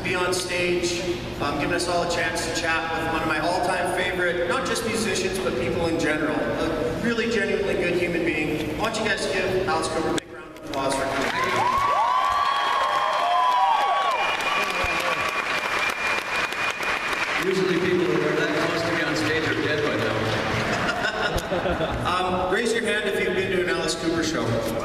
be on stage, giving us all a chance to chat with one of my all-time favorite, not just musicians, but people in general. A really genuinely good human being. Why don't you guys give Alice Cooper a big round of applause for coming. Usually people who are that close to me on stage are dead by now. Raise your hand if you've been to an Alice Cooper show.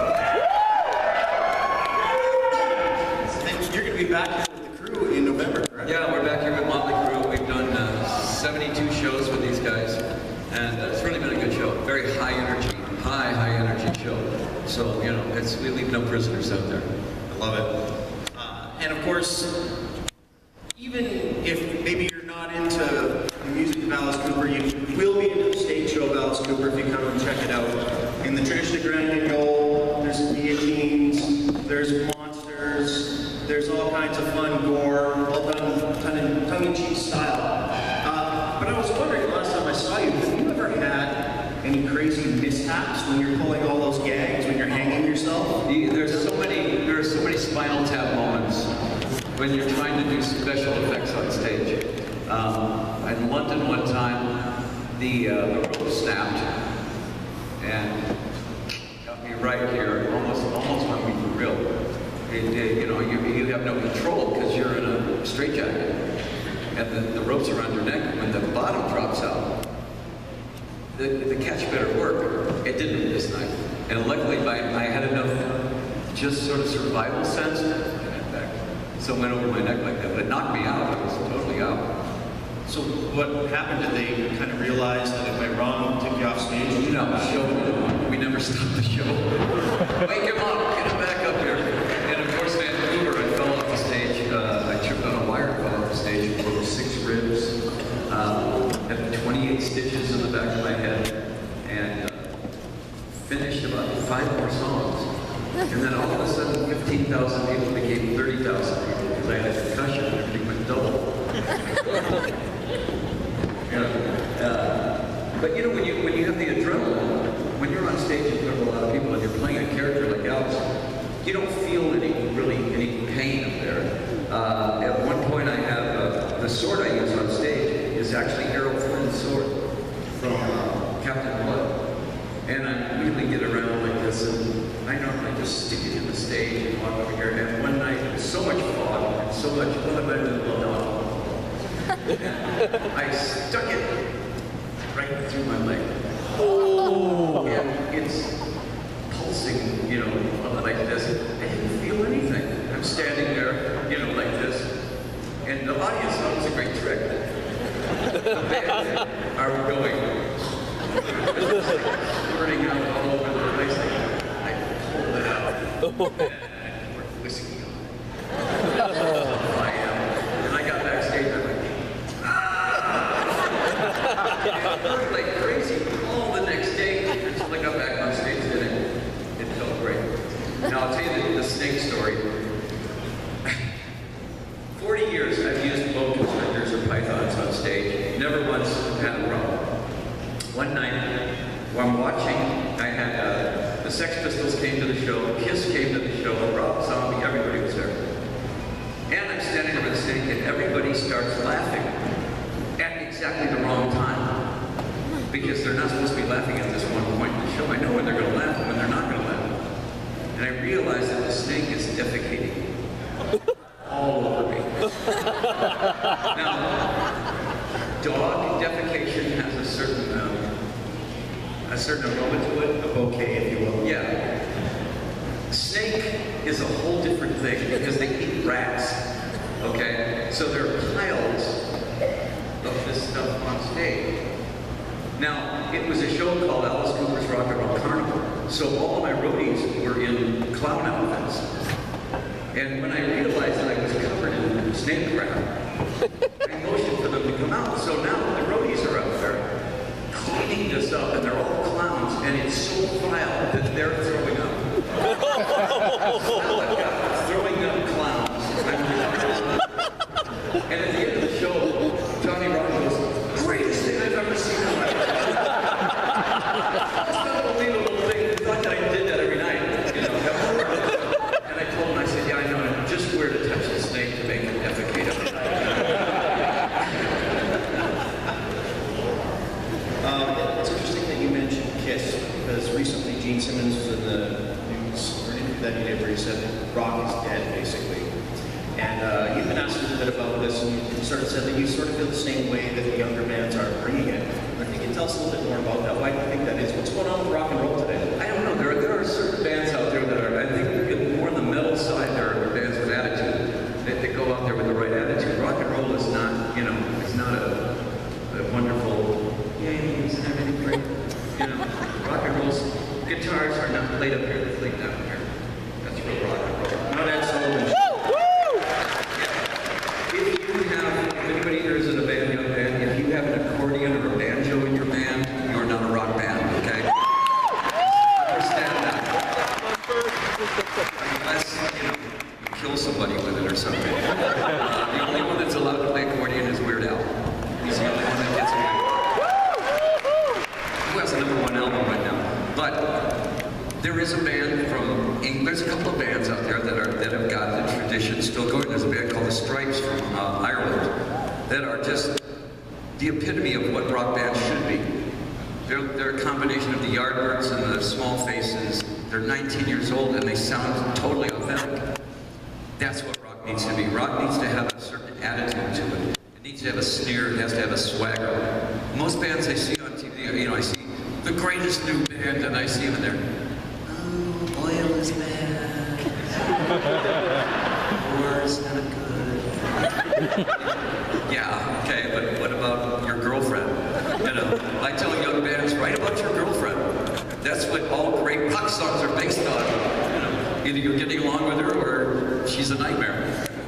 You're going to be back here with the crew in November, correct? Yeah, we're back here with Motley Crue. We've done 72 shows with these guys, and it's really been a good show. Very high energy show. So, you know, we leave no prisoners out there. I love it. And of course, even if maybe you're not into the music of Alice Cooper, you will be into the stage show of Alice Cooper if you come and check it out. In the tradition of Grand Guignol, there's guillotines, there's monsters, there's all kinds of fun gore, all done tongue-in-cheek style. But I was wondering, last time I saw you, have you ever had any crazy mishaps when you're pulling all those gags, when you're hanging yourself? There are so many Spinal Tap moments when you're trying to do special effects on stage. In London one time, the rope snapped and got me right here, almost went me for real. You know, you have no control because you're in a straitjacket, and the ropes around your neck. When the bottom drops out, the catch better work. It didn't this night, and luckily I had enough just sort of survival sense. So it went over my neck like that, but it knocked me out. I was totally out. So what happened? Did they kind of realize that if I wrong, took you off stage? No, the show, we never stopped the show. Wake him up, get him back up here. And of course, Vancouver, I fell off the stage. I tripped on a wire, fell off the stage, broke 6 ribs, had 28 stitches in the back of my head, and finished about 5 more songs. And then all of a sudden, 15,000 people became 30,000 people because I had a concussion and everything went double. But you know, when you have the adrenaline, when you're on stage in front of a lot of people and you're playing a character like Alice, you don't feel any pain up there. At one point, I have the sword I use on stage is actually Errol Flynn's sword from Captain Blood. And I really get around like this, and I normally just stick it in the stage and walk over here. And one night, there was so much fog and so much, what am I going to blow on? I stuck it right through my leg. Oh! And it's pulsing, you know, like this. I didn't feel anything. I'm standing there, you know, like this. And the audience thought it was a great trick. The band are going. Burning out all over the place. I pulled it out. And I poured whiskey on it. I am. And I got backstage and I'm like, ah! It worked like crazy all the next day until I got back on stage and it felt great. Now I'll tell you the snake story. 40 years I've used boa constrictors or pythons on stage. Never once had a problem. One night, while I'm watching, I had the Sex Pistols came to the show, Kiss came to the show, Rob Zombie, everybody was there. And I'm standing over the stage and everybody starts laughing at exactly the wrong time. Because they're not supposed to be laughing at this one point in the show. I know when they're going to laugh and when they're not going to laugh. And I realize that the snake is defecating all over me. Now, dog defecation has a certain aroma to it, a bouquet, if you will. Yeah. Snake is a whole different thing because they eat rats. Okay? So there are piles of this stuff on stage. Now, it was a show called Alice Cooper's Rock and Roll Carnival. So all of my roadies were in clown outfits. And when I realized that I was covered in snake crap, I motioned for them to come out. So now the roadies are out there cleaning this up, and they're all clowns, and it's so vile that they're throwing up. Throwing up clowns. And at the end of the show, Johnny Rock goes, greatest thing I've ever seen in my life. It's an unbelievable thing. I thought that I did that every night, you know. And I told him, I said, yeah, I know, just where to touch the snake to make it defecate up. sort of said that you sort of feel the same way that the younger bands are bringing it. I think you tell us a little bit more about that. Why do you think that is? What's going on with rock and roll today? I don't know. There are certain bands out there that are, I think, more on the metal side. There are bands with attitude that go out there with the right attitude. Rock and roll is not, it's not a wonderful, yay, isn't everything great? Rock and roll's guitars are not played up here, they're played down here. That's real rock and roll. Not Ed Sullivan. If anybody here is in a band, young band, if you have an accordion or a banjo in your band, you're not a rock band, okay? Understand that. Unless, you kill somebody with it or something. The only one that's allowed to play accordion is Weird Al. He's the only one that gets away. Who has a #1 album right now? But there is a band from England. There's a couple of bands out there that have got the tradition still going. There's a band called the Stripes from Ireland that are just the epitome of what rock bands should be. They're a combination of the Yardbirds and the Small Faces. They're 19 years old and they sound totally authentic. That's what rock needs to be. Rock needs to have a certain attitude to it. It needs to have a sneer. It has to have a swagger. Most bands I see on TV, I see the greatest new band, and I see them in there. Oh, oil is bad. War's not good. Yeah, okay, but what about your girlfriend? I tell young bands, write about your girlfriend. That's what all great pop songs are based on. Either you're getting along with her or she's a nightmare.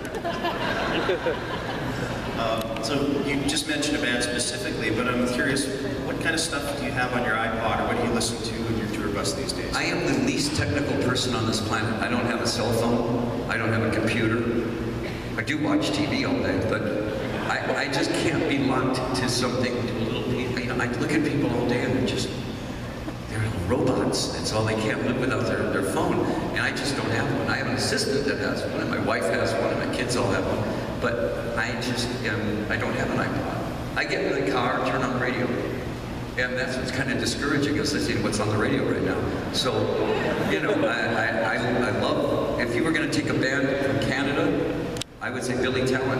So you just mentioned a band specifically, but I'm curious, what kind of stuff do you have on your iPod, or what do you listen to when you're tour bus these days? I am the least technical person on this planet. I don't have a cell phone. I don't have a computer. I do watch TV all day, but I just can't be locked to something, to a little piece. I look at people all day and they're robots. That's all. They can't live without their phone. And I just don't have one. I have an assistant that has one, and my wife has one, and my kids all have one. But I don't have an iPod. I get in the car, turn on the radio. And that's what's kind of discouraging, is listening to what's on the radio right now. So, I love, if you were going to take a band from Canada, I would say Billy Talent.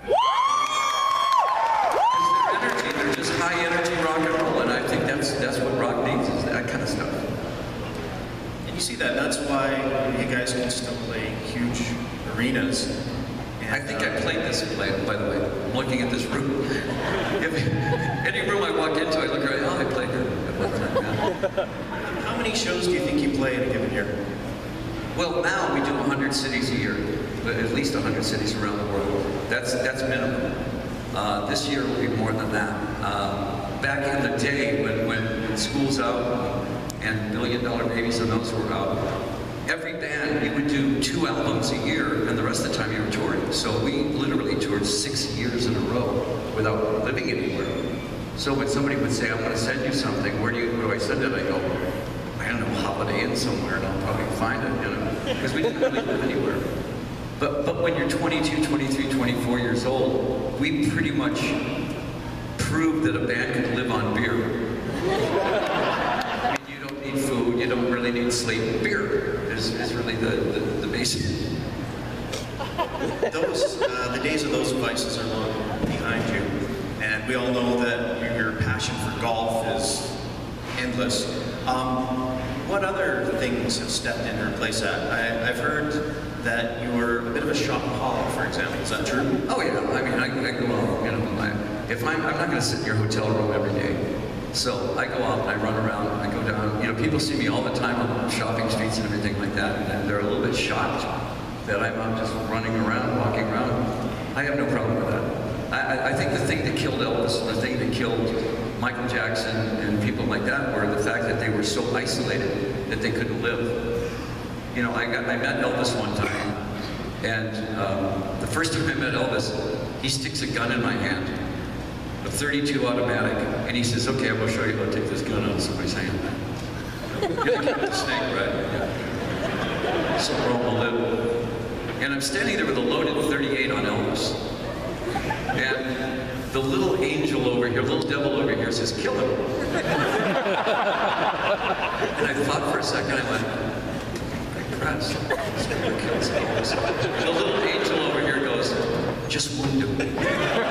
They're just high energy rock and roll, and I think that's what rock needs, is that kind of stuff. And you see that, that's why you guys can still play huge arenas. And, I think I played this, by the way. I'm looking at this room. Any room I walk into, I look around, I played here at one time. How many shows do you think you play in a given year? Well, now we do 100 cities a year, but at least 100 cities around the world. That's minimum. This year will be more than that. Back in the day, when school's out and $1 Million Babies and those were out, every band, you would do 2 albums a year, and the rest of the time you were touring. So we literally toured 6 years in a row without living anywhere. So when somebody would say, "I'm going to send you something, where do I send it?" I go, "I don't know, Holiday Inn somewhere, and I'll probably find it," because we didn't really live anywhere. But when you're 22, 23, 24 years old, we pretty much proved that a band could live on beer. I mean, you don't need food, you don't really need sleep. Beer is really the basic. The days of those vices are long behind you, and we all know that your passion for golf is endless. What other things have stepped in to replace that? I've heard that you were a bit of a shopaholic, for example. Is that true? Oh yeah, I mean, I go out, I'm not going to sit in your hotel room every day. So I go out and I run around, I go down, people see me all the time on shopping streets and everything like that, and they're a little bit shocked that I'm out just running around, walking around. I have no problem with that. I think the thing that killed Elvis, the thing that killed Michael Jackson and people like that were the fact that they were so isolated that they couldn't live. I met Elvis one time, and the first time I met Elvis, he sticks a gun in my hand, a .32 automatic, and he says, "Okay, I'm going to show you how to take this gun out of somebody's hand." You're the the snake, right? Yeah. So Roma lived. And I'm standing there with a loaded .38 on Elvis. And the little angel over here, little devil over here says, "Kill him." And I thought for a second, I went, "Impressed. This guy kills Elvis." The little angel over here goes, "Just wound him."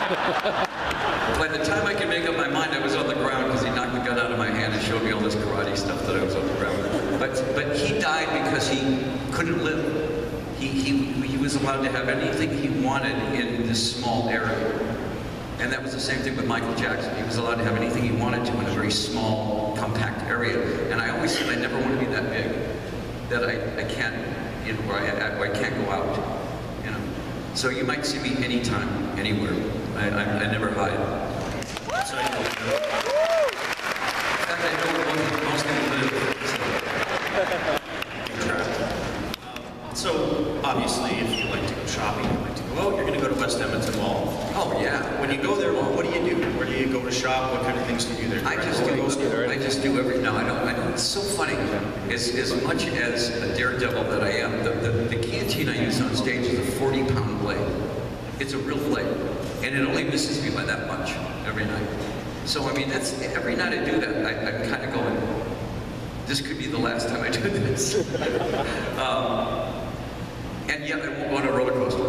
By the time I could make up my mind, I was on the ground because he knocked the gun out of my hand and showed me all this karate stuff that I was on the ground. But he died because he couldn't live. He was allowed to have anything he wanted in this small area. And that was the same thing with Michael Jackson. He was allowed to have anything he wanted to in a very small, compact area. And I always said I never want to be that big, that I can't, you know, where I can't go out, you know. So you might see me anytime, anywhere. I never hide. So I know. In fact, I know where most people live. So obviously, if you like to go shopping, you like to go out, you're going to go to West Edmonton Mall. Oh yeah. When you go there, what do you do? Where do you go to shop? What kind of things do you do there? I just do every. No, I know. It's so funny. As much as a daredevil that I am, the guillotine I use on stage is a 40-pound blade. It's a real blade, and it only misses me by that much every night. So I mean, that's every night I do that. I'm kind of going, this could be the last time I do this. And yet I won't go on a roller coaster.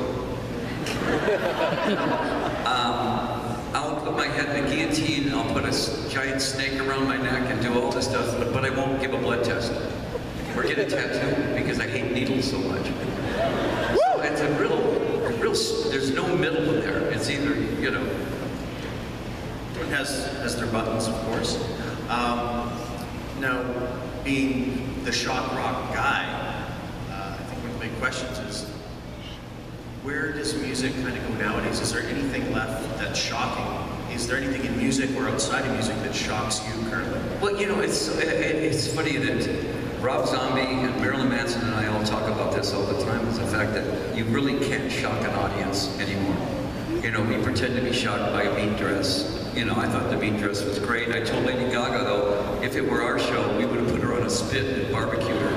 I'll put my head in a guillotine, I'll put a giant snake around my neck and do all this stuff, but I won't give a blood test or get a tattoo because I hate needles so much. So it's a real, there's no middle in there. It's either, you know. Everyone has their buttons, of course. Now, being the shock rock guy, I think one of the big questions is, where does music kind of go nowadays? Is there anything left that's shocking? Is there anything in music or outside of music that shocks you currently? Well, you know, it's funny that Rob Zombie and Marilyn Manson and I all talk about this all the time, is the fact that you really can't shock an audience anymore. You know, we pretend to be shocked by a meat dress. You know, I thought the meat dress was great. I told Lady Gaga, though, if it were our show, we would have put her on a spit and barbecued her.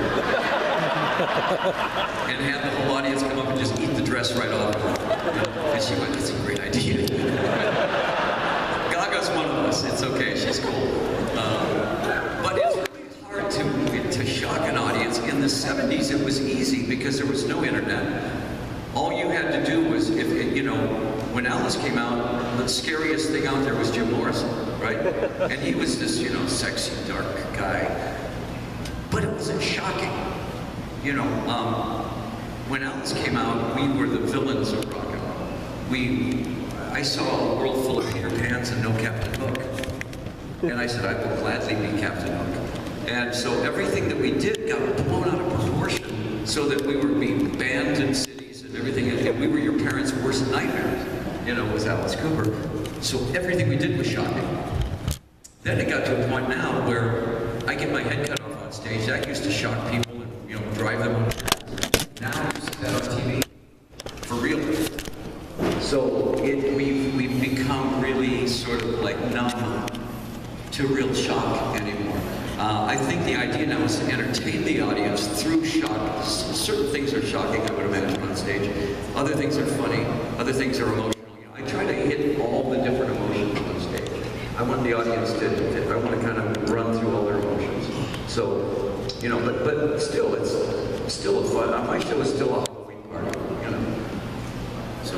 And had the whole audience come up and just eat the dress right off her. You know? And she went, that's a great idea. Gaga's one of us. It's okay. She's cool. But it's really hard to shock an audience. In the 70s, it was easy because there was no internet. All you had to do was, you know, when Alice came out, the scariest thing out there was Jim Morrison, right? And he was this, you know, sexy, dark guy. But it wasn't shocking. You know, when Alice came out, we were the villains of rock and roll. I saw a world full of Peter Pans and no Captain Hook. And I said, I will gladly be Captain Hook. And so everything that we did got blown out of proportion so that we were being banned in cities and everything. And we were your parents' worst nightmares, you know, was Alice Cooper. So everything we did was shocking. Then it got to a point now where I get my head cut off on stage. That used to shock people and, you know, drive them on. Now you see that on TV. For real. So we've become really sort of like numb to real shock anymore. I think the idea now is to entertain the audience through shock. Certain things are shocking, I would imagine, on stage. Other things are funny. Other things are emotional. You know, I try to hit all the different emotions on stage. I want the audience I want to kind of run through all their emotions. So, you know, but still, it's still a fun. My show is still a Halloween party, you know. So.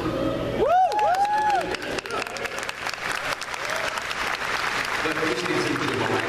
But which gets into the line.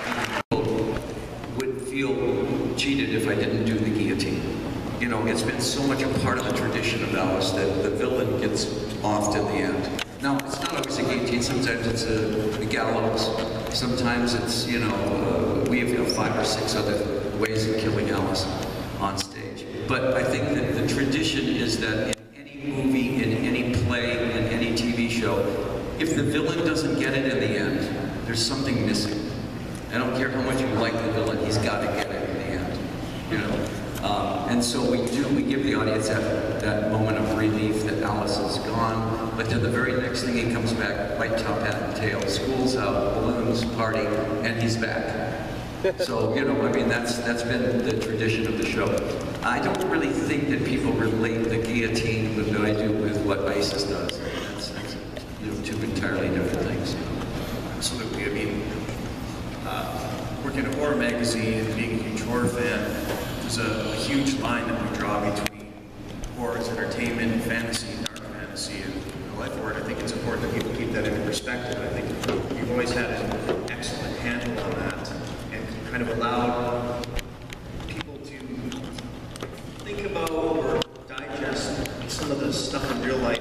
Would feel cheated if I didn't do the guillotine. You know, it's been so much a part of the tradition of Alice that the villain gets offed in the end. Now, it's not always a guillotine. Sometimes it's a gallows. Sometimes it's, you know, we have 5 or 6 other ways of killing Alice on stage. But I think that the tradition is that in any movie, in any play, in any TV show, if the villain doesn't get it in the end, there's something missing. I don't care how much you like the villain, he's got to get it in the end, you know. And so we give the audience that moment of relief that Alice is gone, but then the very next thing he comes back, white top hat and tail, school's out, balloons, party, and he's back. So, you know, I mean, that's been the tradition of the show. I don't really think that people relate the guillotine with what I do with what ISIS does. That's you know, 2 entirely different things. Absolutely. I mean, working at a horror magazine and being a huge horror fan, there's a huge line that we draw between horror as entertainment, fantasy, dark fantasy, and the life word. I think it's important to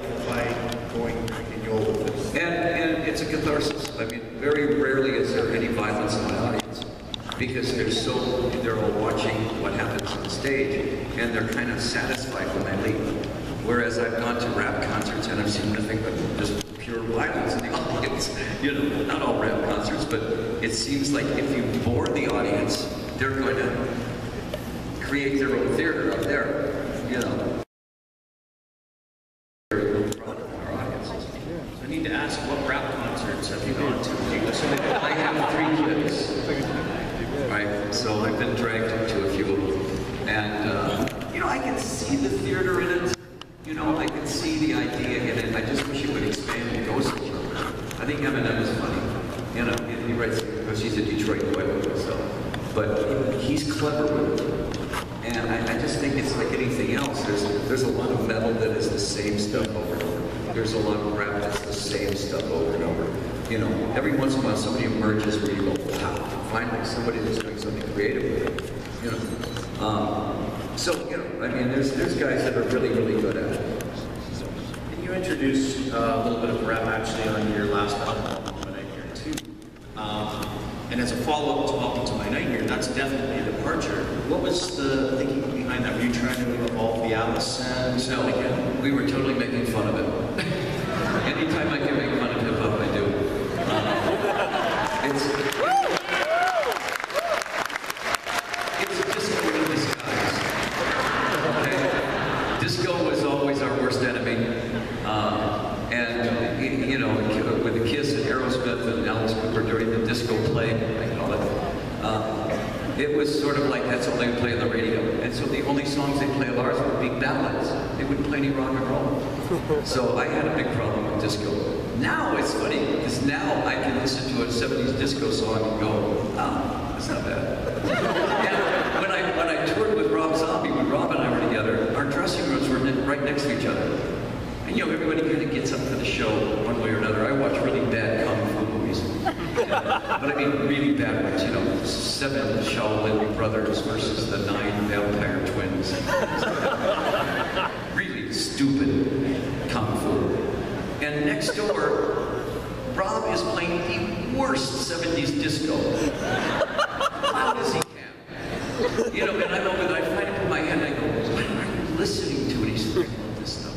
by going in your with it. And it's a catharsis. I mean, very rarely is there any violence in the audience because they're all watching what happens on stage and they're kind of satisfied when they leave. Whereas I've gone to rap concerts and I've seen nothing but just pure violence in the audience. You know, not all rap concerts, but it seems like if you bore the audience, they're going to create their own theater up there, you know. I need to ask, what rap concerts have you gone to? I have 3 kids, right? So I've been dragged to a few of them. And, you know, I can see the theater in it. You know, I can see the idea in it. I just wish it would expand and go somewhere. I think Eminem is funny. You know, he writes, because he's a Detroit boy, so. But he's clever with it. And I just think it's like anything else. There's a lot of metal that is the same stuff over and over. There's a lot of rap that's the same stuff over and over. You know, every once in a while somebody emerges where you go, wow, finally somebody that's doing something creative with it. You know. So, you know, I mean, there's guys that are really, really good at it. Can you introduce a little bit of rap actually on your last album, My Nightmare 2? And as a follow-up to Welcome to My Nightmare, that's definitely a departure. What was the thinking behind that? Were you trying to evolve the Alice sound? No, again, we were totally making fun of it. Anytime I can make fun of hip-hop, I do. It's a disco in disguise. Okay? Disco was always our worst enemy. And, you know, with the Kiss and Aerosmith and Alice Cooper during the disco plague, I call it, it was sort of like that's all they would play on the radio. And so the only songs they play of ours would be ballads. They wouldn't play any rock and roll. So I had a big problem with disco. Now it's funny, because now I can listen to a 70s disco song and go, oh, that's not bad. And when I toured with Rob Zombie, when Rob and I were together, our dressing rooms were right next to each other. And you know, everybody kind of gets up for the show one way or another. I watch really bad kung fu movies. But I mean really bad ones, you know, 7 Shaolin brothers versus the 9 vampire twins. Really stupid kung fu. And next door, Rob is playing the worst 70s disco. Loud as he can. You know, and I'm over there, I find it in my head and I go, what am I listening to? And he's like, I love this stuff.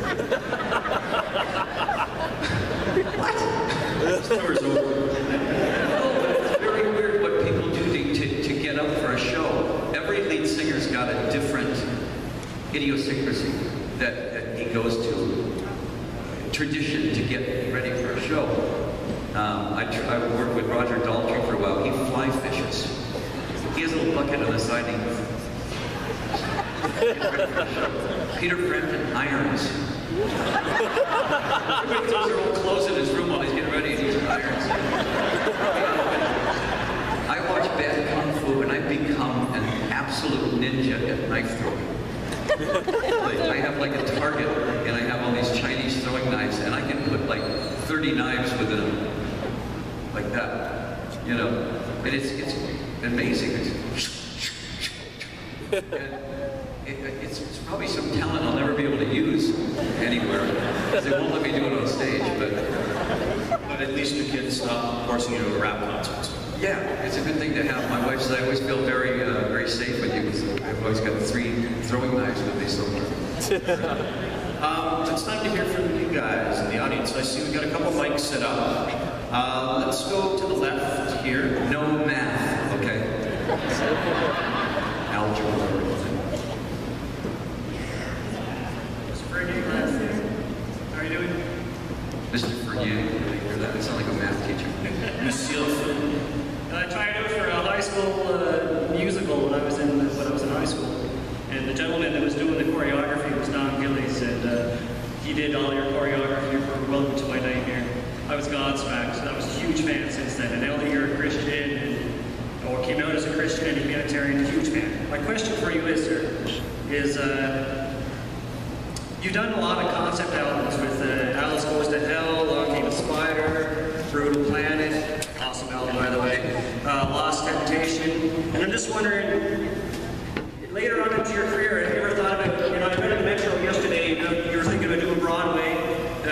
What? The store's over. No, but it's very weird what people do to get up for a show. Every lead singer's got a different idiosyncrasy that he goes to. Tradition to get ready for a show. I worked with Roger Daltrey for a while. He fly fishes. He has a little bucket on the side. Peter Frampton irons. Everybody throws their old clothes in his room while he's getting ready and he's irons. I watch bad kung fu and I become an absolute ninja at knife throwing. I have like a target and I have all these Chinese throwing knives and I can put like 30 knives within them. Like that. You know. And it's amazing. It's probably some talent I'll never be able to use anywhere because they won't let me do it on stage. But at least your kids stop forcing you to go to rap concerts. Yeah, it's a good thing to have. My wife says I always feel very, very safe with you because I've always got 3 throwing knives with me somewhere. It's time to hear from you guys in the audience. I see we got a couple mics set up. Let's go to the left here. No math, okay? Algebra. How are you doing? Mr. Fournier, you hear that? It sounds like a math teacher. Monsieur. I tried out for a high school musical when I was in high school, and the gentleman that was doing the choreography was Don Gillies, and he did all your choreography for Welcome to My Nightmare. I was Godsmacked, so I was a huge fan since then. And now that you're a Christian, or came out as a Christian and a Unitarian, huge fan. My question for you is, sir, is you've done a lot of concept albums with Alice Goes to Hell, Long Came a Spider, Brutal Planet, awesome album by the way, Lost Temptation, and I'm just wondering, later on into your career, have you ever thought about, you know, I read in Metro yesterday, you were thinking about doing Broadway,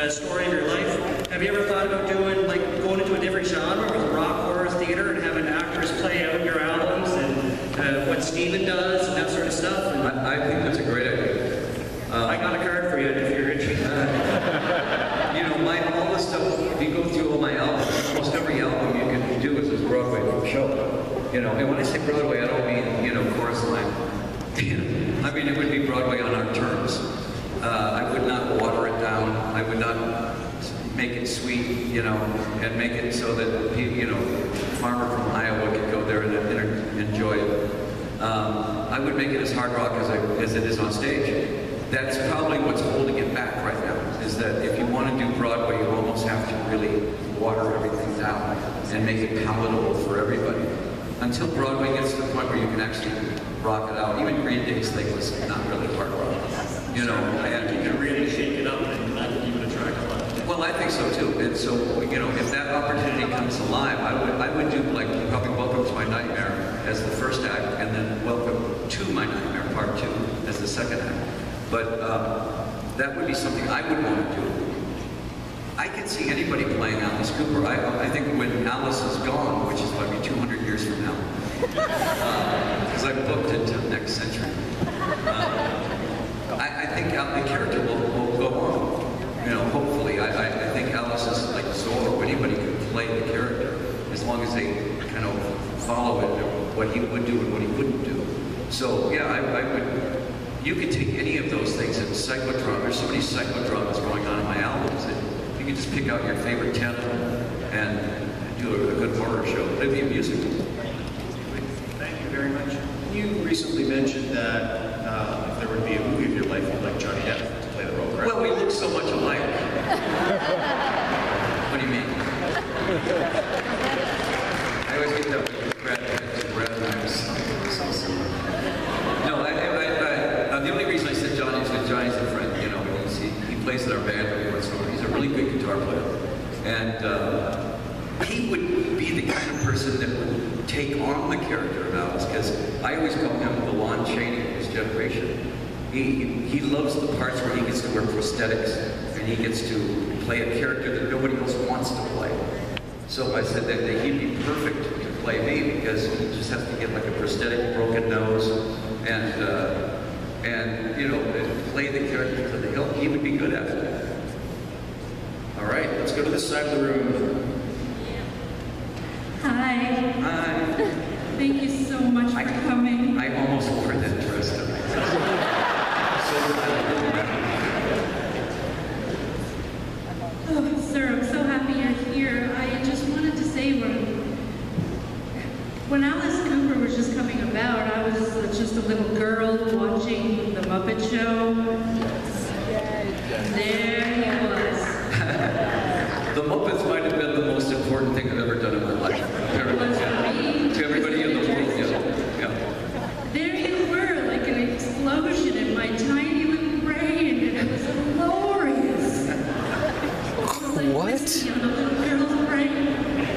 story of your life. Have you ever thought about doing, like, going into a different genre with rock horror theater and having actors play out your albums and what Steven does and that sort of stuff? And I think that's a great idea. I got a card for you if you're interested. You know, all the stuff, if you go through all my albums, almost every album you can do is a Broadway show. You know, and when I say Broadway, I don't mean, you know, chorus line. I mean, it would be Broadway on our terms. I would not water it down. I would not make it sweet, you know, and make it so that, you know, farmer from Iowa could go there and enjoy it. I would make it as hard rock as it is on stage. That's probably what's holding it back right now, is that if you want to do Broadway, you almost have to really water everything down and make it palatable for everybody. Until Broadway gets to the point where you can actually rock it out. Even Green Day's thing was not really hard rock, you know. You can really shake it up and that would even attract a lot of people. Well, I think so too. And so, you know, if that opportunity comes alive, I would do like probably Welcome to My Nightmare as the first act, and then Welcome to My Nightmare Part 2 as the second act. But that would be something I would want to do. I can see anybody playing Alice Cooper. I think when Alice is gone, which is probably 200 years from now, because I'm booked into next century, I think the character will go on. You know, hopefully. I think Alice is like Zorro. Anybody can play the character as long as they kind of follow it, what he would do and what he wouldn't do. So yeah, I would. You could take any of those things and psychodrama. There's so many psychodramas going on in my albums that you can just pick out your favorite 10 and do a good horror show. It'd be a musical. Thank you very much. You recently mentioned that if there would be a movie of your life, you'd like Johnny Depp to play the role, correct? Well, we look so much alike. What do you mean? I always get that with Brad Pitt and Brad so similar. No, the only reason I said Johnny is because Johnny's a friend, you know, he plays in our band every once in a while. He's a really good guitar player. And he would be the kind of person that would take on the character of Alice, because I always call him the Lon Chaney of his generation. He loves the parts where he gets to wear prosthetics and he gets to play a character that nobody else wants to play. So I said that he'd be perfect to play me, because he just has to get like a prosthetic broken nose and you know, play the character to the hilt. He would be good at it. All right, let's go to this side of the room. Hi. Hi. Thank you so much for coming. I almost wore that dress tonight. Oh, sir, I'm so happy you're here. I just wanted to say when Alice Cooper was just coming about, I was just a little girl watching The Muppet Show. There he was. The Muppets might have been the most important thing I've ever done in my life. To everybody in the world, yeah. There you were, like an explosion in my tiny little brain, and it was glorious. It was like whiskey on a little girl's brain.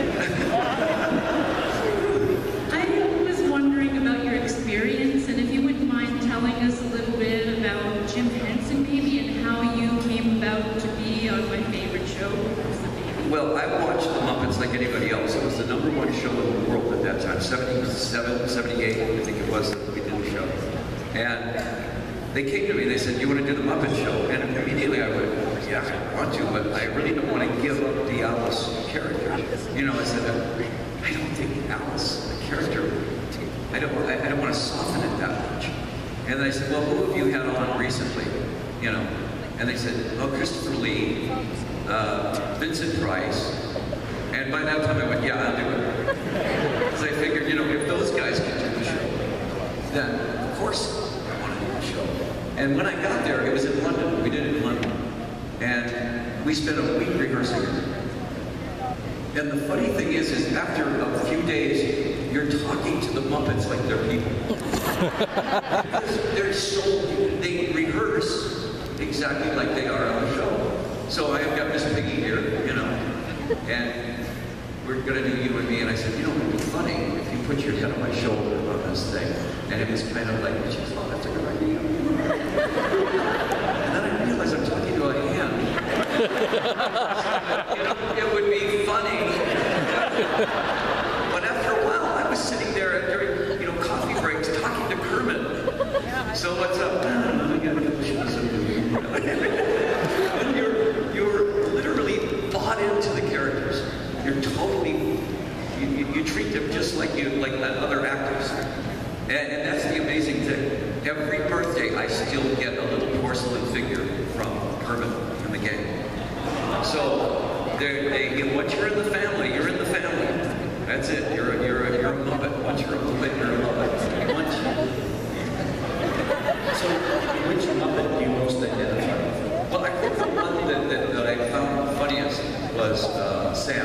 I was wondering about your experience, and if you wouldn't mind telling us a little bit about Jim Henson, maybe, and how you came about to be on my favorite show. Well, I watched The Muppets like anybody else. It was the #1 show in the world at that time, 77, 78, I think it was, that we did the show. And they came to me, they said, "You want to do The Muppet Show?" And immediately I went, "Yeah, I want to, but I really don't want to give up the Alice character." You know, I said, I don't think Alice, the character, I don't want to soften it that much. And I said, "Well, who have you had on recently?" You know, and they said, "Oh, Christopher Lee, Vincent Price," and by that time I went, "Yeah, I'll do it." Because I figured, you know, if those guys can do the show, then of course I want to do the show. And when I got there, it was in London. We did it in London. And we spent a week rehearsing it. And the funny thing is after a few days, you're talking to the Muppets like they're people. Because they rehearse exactly like they are on the show. So I've got Miss Piggy here, you know, and we're going to do You and Me. And I said, "You know, it would be funny if you put your head on my shoulder on this thing." And it was kind of like, she goes, "Oh, that's a good idea." And then I realized I'm talking to a hand. It would be funny. But after a while, I was sitting there during, coffee breaks talking to Kermit. So what's up? I gotta get the shoes up. And you're literally bought into the characters. You're totally, you treat them just like other actors. And that's the amazing thing. Every birthday, I still get a little porcelain figure from Kermit and the gang. So, once you're in the family, you're in the family. That's it. You're a Muppet. Once you're a Muppet, you're a Muppet. So, which Muppet do you most identify with? Well, I think the one that I found funniest was Sam.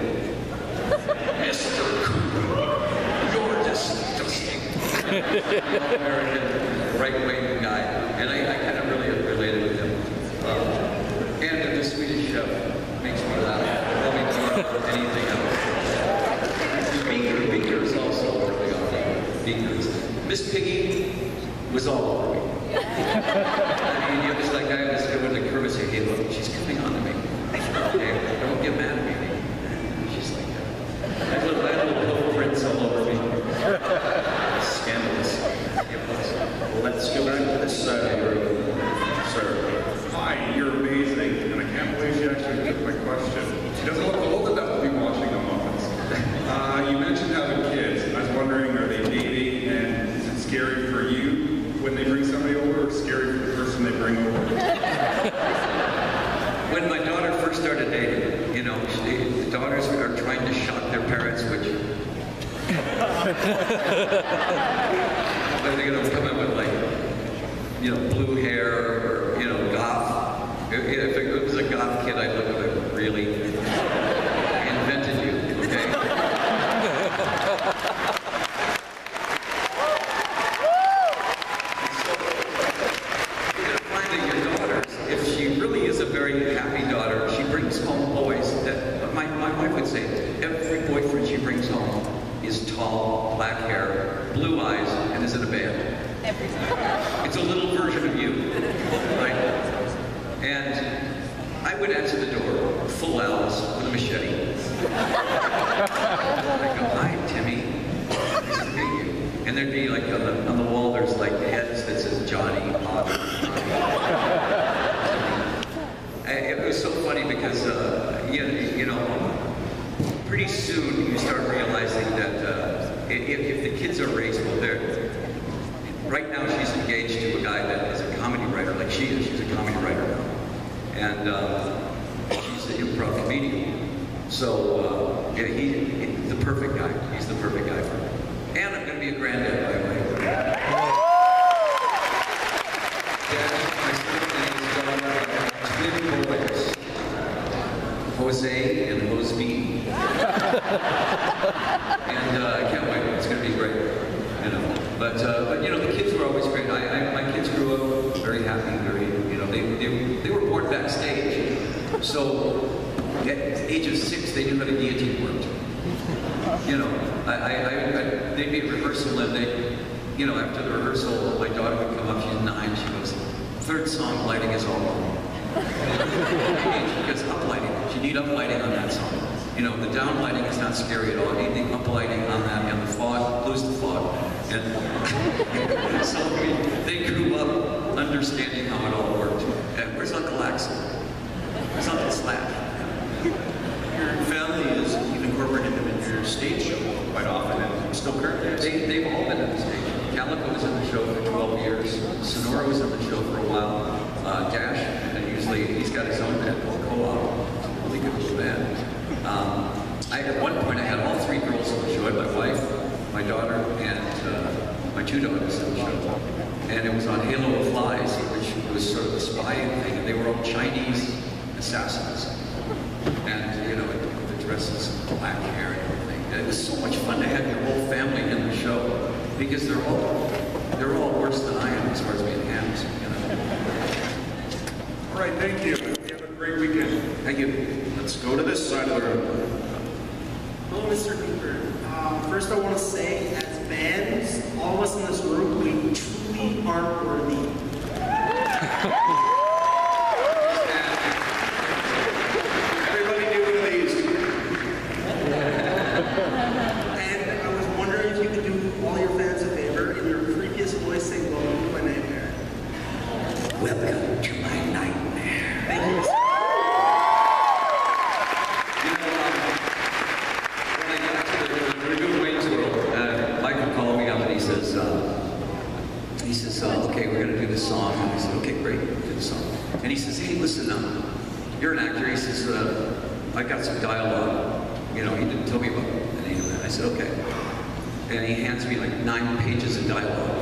Mr. Cooper, you're disgusting. American right-wing guy. And I kind of really related with him. And the Swedish chef makes me laugh. Probably more than anything else. Beaker is also really on me. Miss Piggy was all over me. I mean, it was like I was going to Kermit and say, hey, look, she's coming on to me. Okay, don't get mad at me. And she's like, I had little prints all over me. Scandalous. Well, let's go back to this side of the room. Sir. Hi, you're amazing, and I can't believe she actually took my question. She doesn't look old enough to be watching the Muppets. You mentioned having kids. I was wondering, are they dating, and is it scary for you when they bring somebody over, or scary for the person they bring over? When my daughter first started dating, the daughters are trying to shock their parents, which they're going to come in with blue hair or goth. If it was a goth kid, I'd look at it really invented you, okay? You're going to find that your daughter, if she really is a very happy daughter, she brings home boys that my wife would say every boyfriend she brings home is tall, black hair, blue eyes, and is in a band. It's a little version of you, right? And I would answer the door, full Alice, with a machete. I go, hi, Timmy. Nice to meet you. And there'd be on the wall, there's heads that says Johnny, Bobby. It was so funny because, pretty soon you start realizing that if the kids are raised, right now she's engaged to a guy that is a comedy writer, like she is. She's a comedy writer now. And she's an improv comedian. So, he's the perfect guy. He's the perfect guy for her. And I'm going to be a granddad, by the way. My twin boys, Jose and Josby. And I can't wait. It's going to be great. But the kids were always great. My kids grew up very happy, they were born backstage. So at the age of 6, they knew how the guillotine worked. They'd be at rehearsal and after the rehearsal, my daughter would come up, she's 9, she goes, third song, lighting is all wrong. She goes, uplighting. You need uplighting on that song. The down lighting is not scary at all. You need uplighting on that, and the fog, lose the fog. And so they grew up understanding how it all worked. And where's Uncle Axel? Where's Uncle Slap? Your family is even incorporated them into your stage show quite often, and still currently. They've all been in the stage. Calico was in the show for 12 years. Sonora was in the show for a while. Dash, and usually he's got his own band called Co-op. It's a really good little band. At one point, I had all 3 girls on the show. I had my wife, my daughter, and my 2 daughters on the show. And it was on Halo of Flies, which was sort of a spying thing. And they were all Chinese assassins. And, the dresses, black hair and everything. And it was so much fun to have your whole family in the show. Because they're all worse than I am as far as being hams, All right, thank you. You have a great weekend. Thank you. Let's go to this side of the room. Hello, Mr. Cooper. First I want to say, as fans, all of us in this room, we truly aren't worthy. And he says, hey, listen, you're an actor. He says, I got some dialogue. You know, he didn't tell me about any of that. I said, okay. And he hands me like 9 pages of dialogue.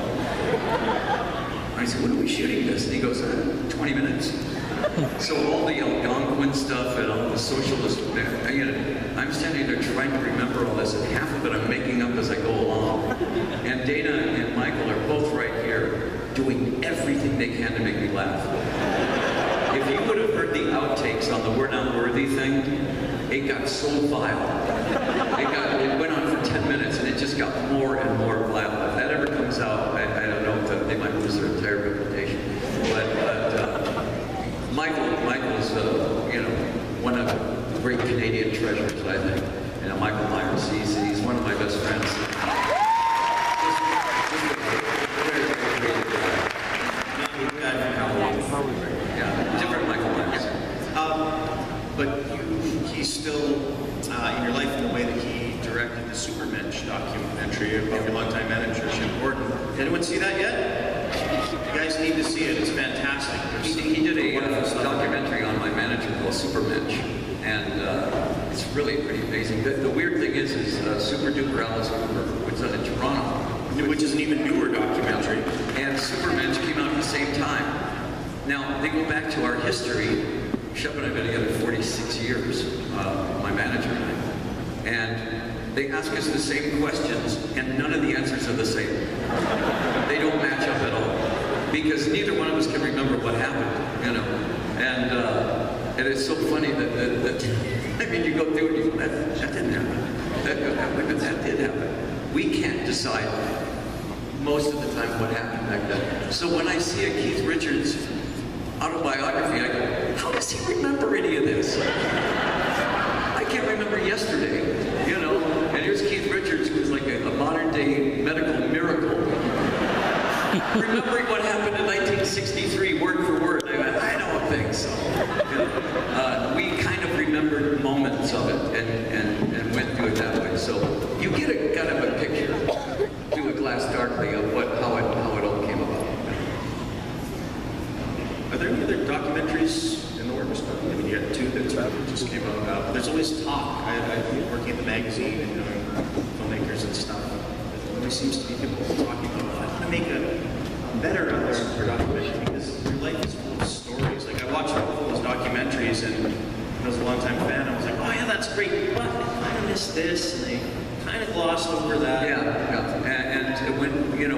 I said, when are we shooting this? And he goes, 20 minutes. So all the Algonquin stuff and all the socialist, you know, I'm standing there trying to remember all this, and half of it I'm making up as I go along. And Dana and Michael are both right here doing everything they can to make me laugh. If you would have heard the outtakes on the We're Not Worthy thing, it got so vile. It went on for 10 minutes, and it just got more and more vile. If that ever comes out, I don't know if they might lose their entire reputation. But Michael is, you know, one of the great Canadian treasures, I think. You know, Michael Myers, he's one of my best friends. Yeah, different Michael Myers. But he's still in your life in the way that he directed the Supermensch documentary about your longtime manager, Jim Gordon. Did anyone see that yet? You guys need to see it. It's fantastic. He did a documentary on my manager called Supermensch, and it's really pretty amazing. The weird thing is Super Duper Alice Cooper, which is in Toronto, which is an even newer documentary, and Supermensch came out at the same time. Now they go back to our history. Shep and I have been together 46 years, my manager and I, and they ask us the same questions, and none of the answers are the same. They don't match up at all, because neither one of us can remember what happened, you know. And it's so funny that I mean, you go through it, and you go, that didn't happen. That did happen. We can't decide most of the time what happened back then. So when I see a Keith Richards autobiography, I go, how does he remember any of this? I can't remember yesterday, you know. And here's Keith Richards, who's like a modern-day medical miracle, remembering what happened in 1963, word for word. I don't think so. You know, we kind of remembered moments of it and went through it that way. So you get a kind of a picture through a glass darkly of how it all came about. Are there any other documentaries in the works? I mean, you had 2 that just came out. There's always talk. I've been working at the magazine and knowing filmmakers and stuff. There always seems to be people talking about, I want to make a better Alice Cooper documentary because your life is full of stories. Like, I watched all of those documentaries, and I was a long-time fan. I was like, oh yeah, that's great, but I kind of missed this, and they kind of glossed over that. Yeah. And when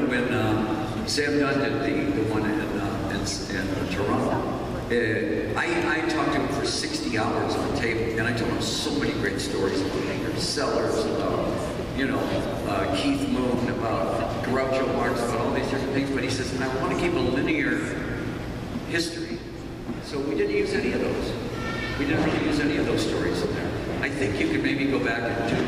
Sam Dunn did the one in Toronto, I talked to him for 60 hours on tape, and I told him so many great stories about Peter Sellers, about, you know, Keith Moon, about Groucho Marx, about all these different things. But he says, I want to keep a linear history, so we didn't use any of those. We didn't really use any of those stories in there. I think you could maybe go back and do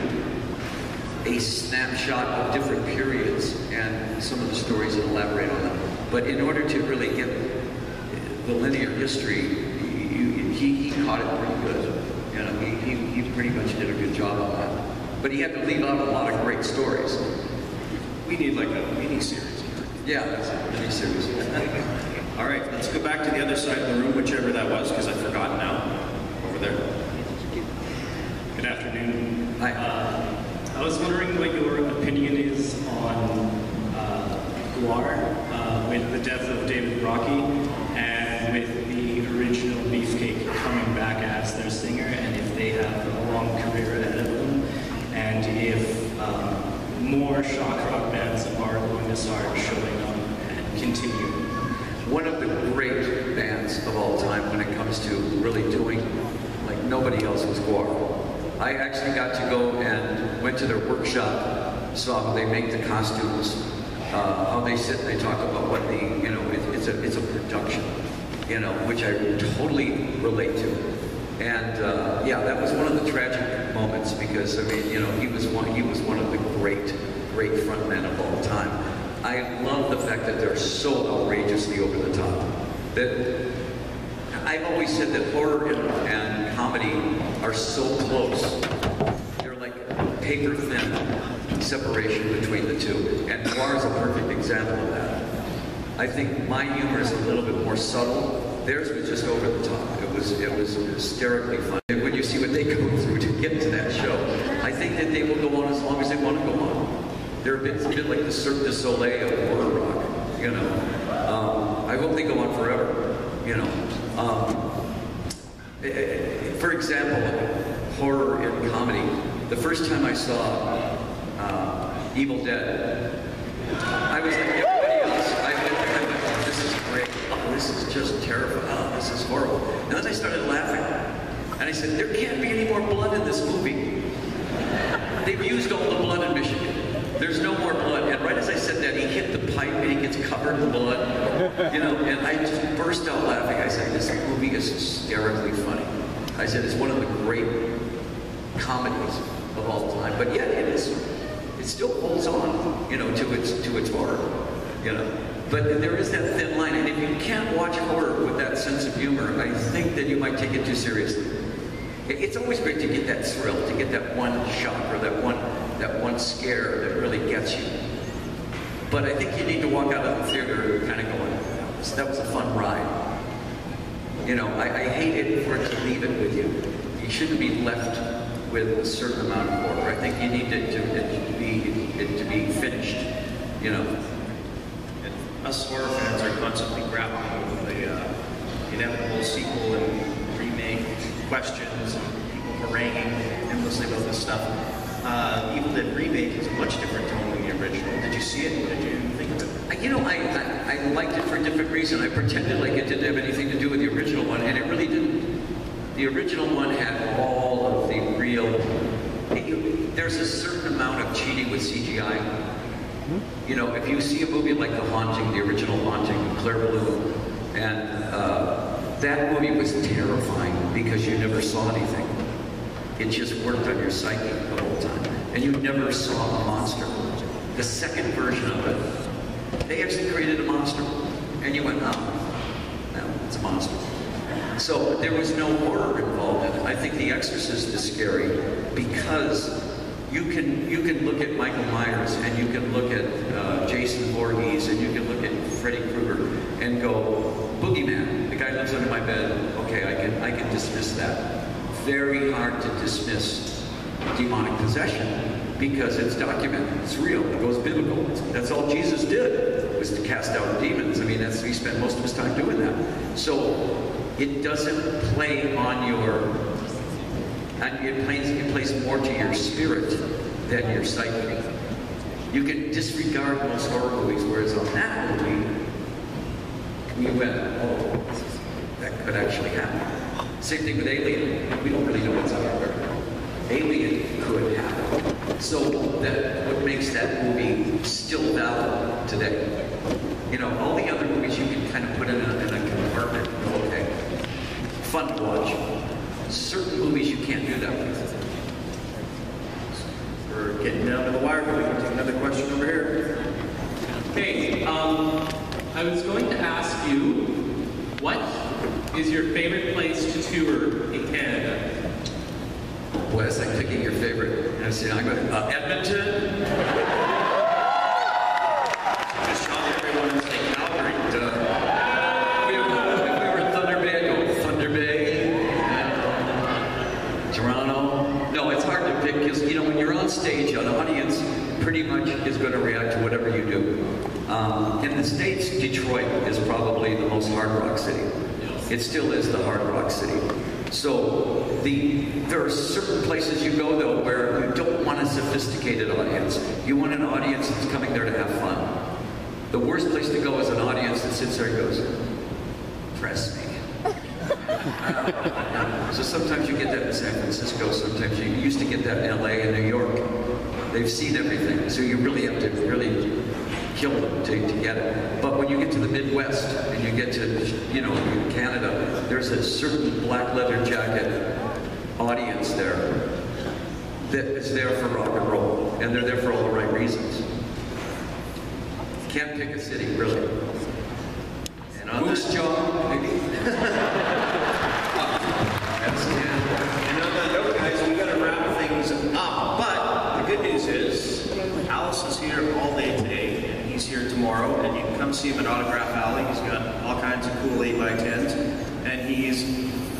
a snapshot of different periods and some of the stories and elaborate on them. But in order to really get the linear history, he caught it pretty good. You know, he pretty much did a good job on that. But he had to leave out a lot of great stories. We need like a mini-series. Yeah, that's a mini-series. All right, let's go back to the other side of the room, whichever that was, because I've forgotten now. Over there. Good afternoon. Hi. I was wondering what your opinion is on Gwar, with the death of David Rocky, and with the original Beefcake coming back as their singer, and if they have a long career ahead of them, and if more shock rock bands are going to start showing up and continue. One of the great bands of all time when it comes to really doing like nobody else was Gwar. I actually got to go and went to their workshop, saw how they make the costumes, how they sit and they talk about what the, you know, it's a production, you know, which I totally relate to. And yeah, that was one of the tragic moments because, I mean, you know, he was one of the great frontmen of all time. I love the fact that they're so outrageously over the top. That I've always said that horror and comedy are so close. They're like paper thin separation between the two. And Gwar is a perfect example of that. I think my humor is a little bit more subtle, theirs was just over the top. It was hysterically fun. And when you see what they go through to get to that show, I think that they will go on as long as they want to go on. They're a bit like the Cirque du Soleil of horror rock, you know. I hope they go on forever, you know. For example, horror and comedy. The first time I saw Evil Dead, I was like everybody else. I went there and went, oh, this is great. Oh, this is just terrifying. Oh, this is horrible. And then I started laughing. And I said, there can't be any more blood in this movie. They've used all the blood in Michigan. There's no more blood. And right as I said that, he hit the pipe and he gets covered in blood. You know, and I just burst out laughing. I said, this movie is hysterically funny. I said, it's one of the great comedies of all time. But yet it still holds on, you know, to its horror, you know. But there is that thin line, and if you can't watch horror with that sense of humor, I think that you might take it too seriously. It's always great to get that thrill, to get that one shock or that one scare that really gets you. But I think you need to walk out of the theater kind of going, that was a fun ride. You know, I hate it for it to leave it with you. You shouldn't be left with a certain amount of horror. I think you need it to be finished, you know. And us horror fans are constantly grappling with the inevitable sequel and remake questions, and people haranguing endlessly about this stuff. Evil Dead remake is a much different tone than the original. Did you see it? What did you think of it? You know, I liked it for a different reason. I pretended like it didn't have anything to do with the original one, and it really didn't. The original one had all of the real... There's a certain amount of cheating with CGI. You know, if you see a movie like The Haunting, the original Haunting, Claire Blue, and that movie was terrifying because you never saw anything. It just worked on your psyche the whole time. And you never saw a monster. The second version of it, they actually created a monster. And you went, oh, no, it's a monster. So there was no horror involved in it. I think The Exorcist is scary because you can look at Michael Myers and you can look at Jason Voorhees and you can look at Freddy Krueger and go, boogeyman, the guy lives under my bed. Okay, I can dismiss that. Very hard to dismiss demonic possession because it's documented, it's real, it goes biblical. That's all Jesus did, was to cast out demons. I mean, he spent most of his time doing that. So it doesn't play on your, it plays more to your spirit than your psyche. You can disregard most horror movies, whereas on that movie, we went, oh, that could actually happen. Same thing with Alien. We don't really know what's out there. Alien could happen. So that what makes that movie still valid today. You know, all the other movies you can kind of put in a compartment. Okay, fun to watch. Certain movies you can't do that with. We're getting down to the wire. We're going to take another question over here. Okay, I was going to ask you, what is your favorite place to tour in Canada? Boy, it's like picking your favorite. I'm going Edmonton. Just shock everyone and say Calgary. If we were Thunder Bay, I'd go Thunder Bay. Toronto. No, it's hard to pick because, you know, when you're on stage, an audience pretty much is going to react to whatever you do. In the States, Detroit is probably the most hard rock city. It still is the hard rock city. So there are certain places you go, though, where you don't want a sophisticated audience. You want an audience that's coming there to have fun. The worst place to go is an audience that sits there and goes, press me. So sometimes you get that in San Francisco, sometimes you used to get that in LA and New York. They've seen everything, so you really have to really kill them to get it. But when you get to the Midwest and you get to, you know, Canada, there's a certain black leather jacket audience there that is there for rock and roll, and they're there for all the right reasons. Can't pick a city, really. And on this job, maybe. And on that note, guys, we got to wrap things up. But the good news is, Alice is here all day today, and he's here tomorrow. And you can come see him at Autograph Alley. He's got all kinds of cool 8x10s.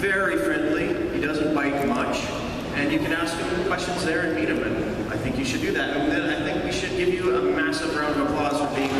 very friendly. He doesn't bite much. And you can ask him questions there and meet him. And I think you should do that. And then I think we should give you a massive round of applause for being